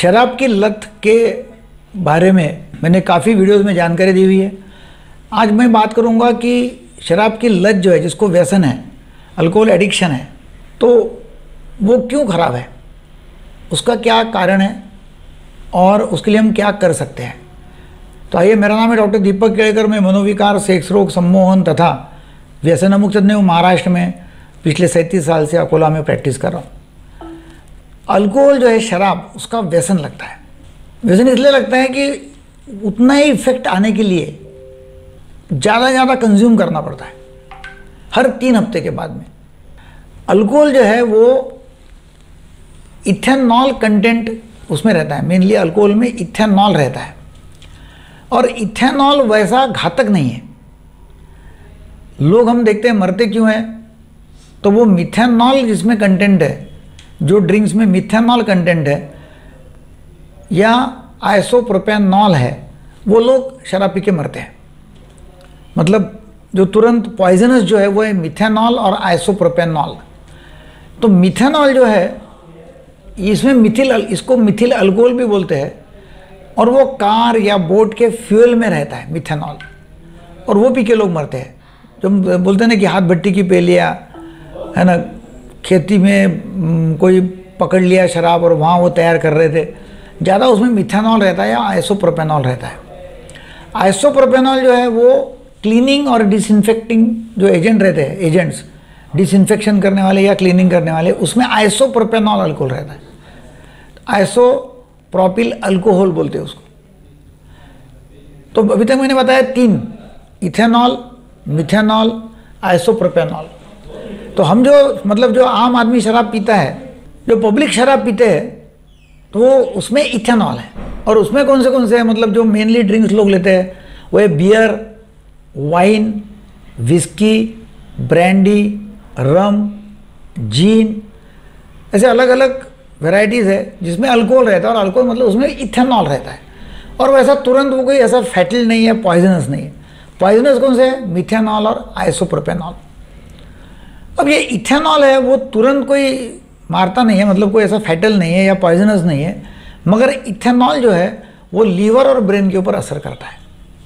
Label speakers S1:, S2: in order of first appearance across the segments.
S1: शराब की लत के बारे में मैंने काफ़ी वीडियोस में जानकारी दी हुई है। आज मैं बात करूंगा कि शराब की लत जो है, जिसको व्यसन है, अल्कोहल एडिक्शन है, तो वो क्यों ख़राब है, उसका क्या कारण है और उसके लिए हम क्या कर सकते हैं। तो आइए, मेरा नाम है डॉक्टर दीपक केड़कर। मैं मनोविकार, सेक्स रोग, सम्मोहन तथा व्यसन मुक्त तज्ञ हूँ। महाराष्ट्र में पिछले 37 साल से अकोला में प्रैक्टिस कर रहा हूँ। अल्कोहल जो है, शराब, उसका व्यसन लगता है। व्यसन इसलिए लगता है कि उतना ही इफेक्ट आने के लिए ज़्यादा कंज्यूम करना पड़ता है हर 3 हफ्ते के बाद में। अल्कोहल जो है वो इथेनॉल कंटेंट उसमें रहता है। मेनली अल्कोहल में इथेनॉल रहता है और इथेनॉल वैसा घातक नहीं है। लोग हम देखते हैं मरते क्यों हैं, तो वो मिथेनॉल जिसमें कंटेंट है, जो ड्रिंक्स में मिथेनॉल कंटेंट है या आइसोप्रोपेनॉल है, वो लोग शराब पी के मरते हैं। मतलब जो तुरंत पॉइजनस जो है वो है मिथेनॉल और आइसोप्रोपेनॉल। तो मिथेनॉल जो है, इसमें इसको मिथिल अल्कोहल भी बोलते हैं, और वो कार या बोट के फ्यूल में रहता है मिथेनॉल, और वो पी के लोग मरते हैं। जो बोलते हैं ना कि हाथ भट्टी की पी लिया है ना, खेती में कोई पकड़ लिया शराब और वहाँ वो तैयार कर रहे थे, ज़्यादा उसमें मिथेनॉल रहता है या आइसोप्रोपेनॉल रहता है। आइसोप्रोपेनॉल जो है वो क्लीनिंग और डिसइंफेक्टिंग जो एजेंट रहते हैं, एजेंट्स डिसइंफेक्शन करने वाले या क्लीनिंग करने वाले, उसमें आइसोप्रोपेनॉल अल्कोहल रहता है। आइसोप्रोपिल अल्कोहल बोलते हैं उसको। तो अभी तक मैंने बताया 3, इथेनॉल, मिथेनॉल, आइसोप्रोपेनॉल। तो हम जो आम आदमी शराब पीता है, जो पब्लिक शराब पीते हैं, तो वो उसमें इथेनॉल है। और उसमें कौन से हैं, मतलब जो मेनली ड्रिंक्स लोग लेते हैं वो है beer, wine, whisky, brandy, rum, gin, ऐसे अलग अलग वैरायटीज़ है जिसमें अल्कोहल रहता है। और अल्कोहल मतलब उसमें इथेनॉल रहता है, और वैसा तुरंत वो कोई ऐसा फैटल नहीं है, पॉइजनस नहीं है। पॉइजनस कौन से है? मिथेनॉल और आइसोप्रोपेनॉल। अब ये इथेनॉल है वो तुरंत कोई मारता नहीं है, मतलब कोई ऐसा फैटल नहीं है या पॉइजनस नहीं है, मगर इथेनॉल जो है वो लीवर और ब्रेन के ऊपर असर करता है।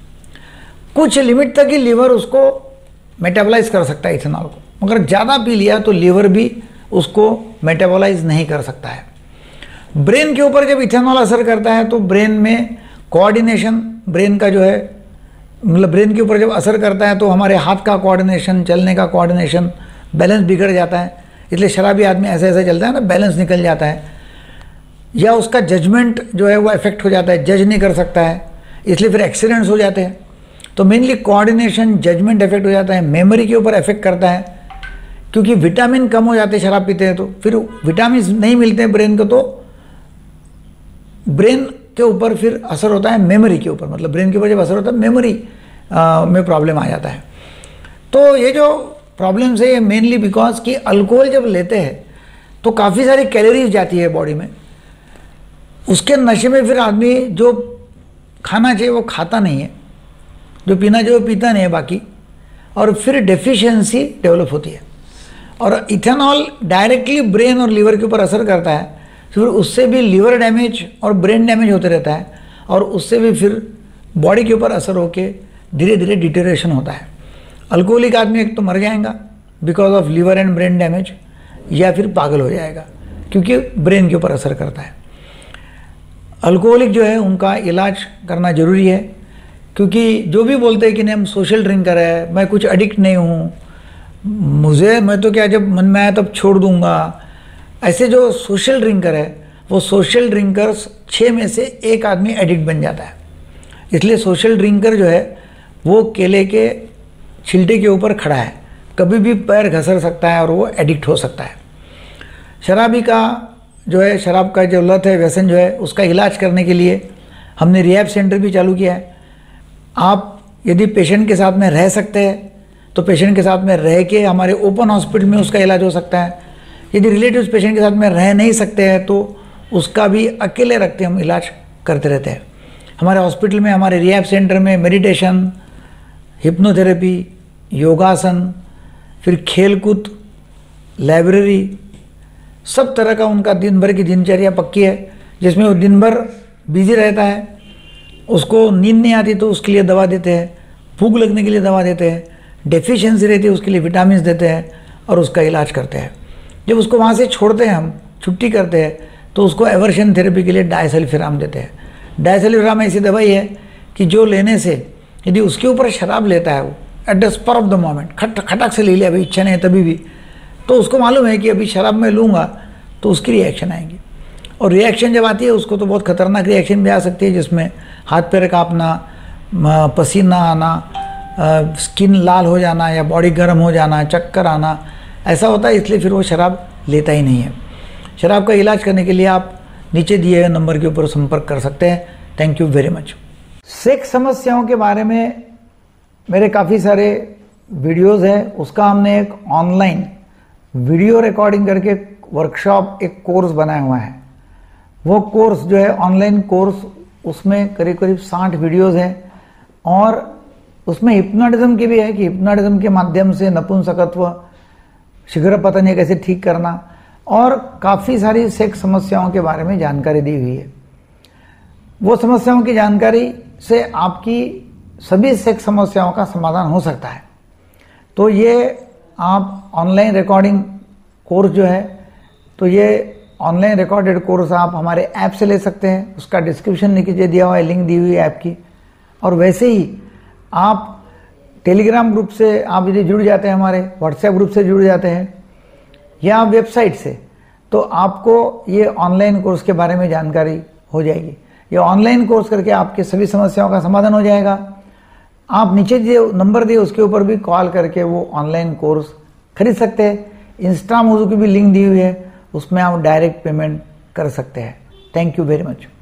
S1: कुछ लिमिट तक ही लीवर उसको मेटाबोलाइज कर सकता है इथेनॉल को, मगर ज़्यादा पी लिया तो लीवर भी उसको मेटाबोलाइज नहीं कर सकता है। ब्रेन के ऊपर जब इथेनॉल असर करता है तो ब्रेन में कोऑर्डिनेशन, ब्रेन का जो है, मतलब ब्रेन के ऊपर जब असर करता है तो हमारे हाथ का कोऑर्डिनेशन, चलने का कोऑर्डिनेशन, बैलेंस बिगड़ जाता है। इसलिए शराबी आदमी ऐसे ऐसे चलता है ना, बैलेंस निकल जाता है, या उसका जजमेंट जो है वो इफेक्ट हो जाता है, जज नहीं कर सकता है, इसलिए फिर एक्सीडेंट्स हो जाते हैं। तो मेनली कोऑर्डिनेशन, जजमेंट इफेक्ट हो जाता है। मेमोरी के ऊपर इफेक्ट करता है, क्योंकि विटामिन कम हो जाते हैं शराब पीते हैं तो फिर विटामिन नहीं मिलते हैं ब्रेन को, तो ब्रेन के ऊपर फिर असर होता है मेमोरी के ऊपर। मतलब ब्रेन के ऊपर जब असर होता है मेमोरी में प्रॉब्लम आ जाता है। तो ये जो प्रॉब्लम्स है ये मेनली बिकॉज कि अल्कोहल जब लेते हैं तो काफ़ी सारी कैलोरीज जाती है बॉडी में। उसके नशे में फिर आदमी जो खाना चाहिए वो खाता नहीं है, जो पीना चाहिए वो पीता नहीं है बाकी, और फिर डेफिशिएंसी डेवलप होती है। और इथेनॉल डायरेक्टली ब्रेन और लीवर के ऊपर असर करता है, फिर उससे भी लीवर डैमेज और ब्रेन डैमेज होते रहता है, और उससे भी फिर बॉडी के ऊपर असर होके धीरे धीरे डिटेरियोरेशन होता है। अल्कोहलिक आदमी एक तो मर जाएगा because of liver and brain damage, या फिर पागल हो जाएगा क्योंकि ब्रेन के ऊपर असर करता है। अल्कोहलिक जो है उनका इलाज करना ज़रूरी है, क्योंकि जो भी बोलते हैं कि नहीं हम सोशल ड्रिंकर है, मैं कुछ एडिक्ट नहीं हूँ, मैं तो क्या जब मन में आया तब छोड़ दूंगा, ऐसे जो सोशल ड्रिंकर है वो सोशल ड्रिंकर्स 6 में से 1 आदमी एडिक्ट बन जाता है। इसलिए सोशल ड्रिंकर जो है वो केले के छिलटे के ऊपर खड़ा है, कभी भी पैर घसर सकता है और वो एडिक्ट हो सकता है। शराबी का जो है, शराब का जो लत है, व्यसन जो है, उसका इलाज करने के लिए हमने रिहैब सेंटर भी चालू किया है। आप यदि पेशेंट के साथ में रह सकते हैं तो पेशेंट के साथ में रह के हमारे ओपन हॉस्पिटल में उसका इलाज हो सकता है। यदि रिलेटिव्स पेशेंट के साथ में रह नहीं सकते हैं तो उसका भी अकेले रखते हम इलाज करते रहते हैं। हमारे हॉस्पिटल में, हमारे रिहैब सेंटर में मेडिटेशन, हिप्नोथेरेपी, योगासन, फिर खेलकूद, लाइब्रेरी, सब तरह का उनका दिन भर की दिनचर्या पक्की है। जिसमें वो दिन भर बिजी रहता है, उसको नींद नहीं आती तो उसके लिए दवा देते हैं, भूख लगने के लिए दवा देते हैं, डेफिशिएंसी रहती है उसके लिए विटामिन देते हैं और उसका इलाज करते हैं। जब उसको वहाँ से छोड़ते हैं, हम छुट्टी करते हैं, तो उसको एवर्शन थेरेपी के लिए डायसल्फिराम देते हैं। डायसल्फिराम ऐसी दवाई है कि जो लेने से यदि उसके ऊपर शराब लेता है वो at the spur of the moment, खटक से ले लिया, अभी इच्छा नहीं है तभी भी, तो उसको मालूम है कि अभी शराब में लूँगा तो उसकी रिएक्शन आएगी। और रिएक्शन जब आती है उसको तो बहुत खतरनाक रिएक्शन भी आ सकती है, जिसमें हाथ पैर कांपना, पसीना आना, स्किन लाल हो जाना या बॉडी गर्म हो जाना, चक्कर आना, ऐसा होता है। इसलिए फिर वो शराब लेता ही नहीं है। शराब का इलाज करने के लिए आप नीचे दिए गए नंबर के ऊपर संपर्क कर सकते हैं। Thank you very much. Sex समस्याओं के बारे में मेरे काफ़ी सारे वीडियोस हैं, उसका हमने एक ऑनलाइन वीडियो रिकॉर्डिंग करके वर्कशॉप, एक कोर्स बनाया हुआ है। वो कोर्स जो है ऑनलाइन कोर्स, उसमें करीब करीब 60 वीडियोस हैं और उसमें हिप्नोटिज्म की भी है कि हिप्नोटिज्म के माध्यम से नपुंसकत्व, शीघ्र पतन कैसे ठीक करना, और काफ़ी सारी सेक्स समस्याओं के बारे में जानकारी दी हुई है। वो समस्याओं की जानकारी से आपकी सभी सेक्स समस्याओं का समाधान हो सकता है। तो ये आप ऑनलाइन रिकॉर्डिंग कोर्स जो है, तो ये ऑनलाइन रिकॉर्डेड कोर्स आप हमारे ऐप से ले सकते हैं। उसका डिस्क्रिप्शन नीचे दिया हुआ है, लिंक दी हुई है ऐप की। और वैसे ही आप टेलीग्राम ग्रुप से आप यदि जुड़ जाते हैं, हमारे व्हाट्सएप ग्रुप से जुड़ जाते हैं या वेबसाइट से, तो आपको ये ऑनलाइन कोर्स के बारे में जानकारी हो जाएगी। ये ऑनलाइन कोर्स करके आपके सभी समस्याओं का समाधान हो जाएगा। आप नीचे जो नंबर दिए उसके ऊपर भी कॉल करके वो ऑनलाइन कोर्स खरीद सकते हैं। इंस्टा मोजो की भी लिंक दी हुई है, उसमें आप डायरेक्ट पेमेंट कर सकते हैं। Thank you very much.